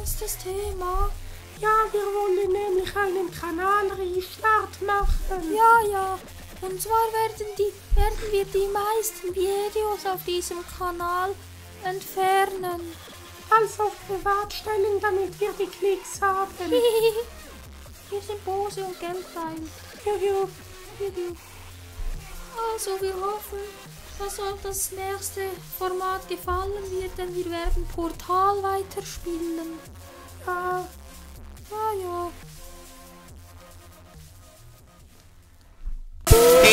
ist das Thema? Ja, wir wollen nämlich einen Kanal-Restart machen. Ja. Und zwar werden wir die meisten Videos auf diesem Kanal entfernen. Also auf privat stellen, damit wir die Klicks haben. Wir sind böse und geldgeil. Juhu. Also wir hoffen, dass euch das nächste Format gefallen wird, denn wir werden Portal weiterspielen. Ja. Ja.